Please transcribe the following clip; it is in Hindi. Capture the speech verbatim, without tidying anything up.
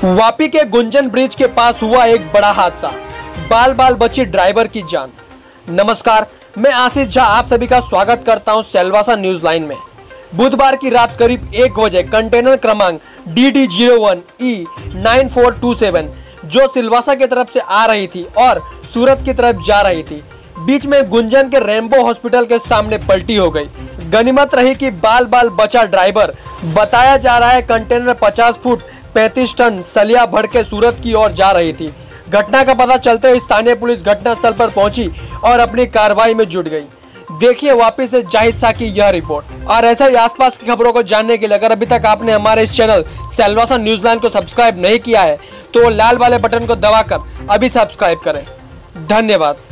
वापी के गुंजन ब्रिज के पास हुआ एक बड़ा हादसा, बाल बाल बची ड्राइवर की जान। नमस्कार, मैं आशीष झा आप सभी का स्वागत करता हूं सेलवासा न्यूज लाइन में। बुधवार की रात करीब एक बजे कंटेनर क्रमांक D D zero one E nine four two seven जो सिलवासा की तरफ से आ रही थी और सूरत की तरफ जा रही थी, बीच में गुंजन के रेम्बो हॉस्पिटल के सामने पलटी हो गई। गनीमत रही कि बाल बाल बचा ड्राइवर। बताया जा रहा है कंटेनर पचास फुट पैंतीस टन सलिया भर के सूरत की ओर जा रही थी। घटना का पता चलते ही स्थानीय पुलिस घटनास्थल पर पहुंची और अपनी कार्रवाई में जुट गई। देखिए वापस से जाहिद शाह की यह रिपोर्ट। और ऐसे ही आसपास की खबरों को जानने के लिए अगर अभी तक आपने हमारे इस चैनल सेलवासा न्यूज लाइन को सब्सक्राइब नहीं किया है तो लाल वाले बटन को दबाकर अभी सब्सक्राइब करें। धन्यवाद।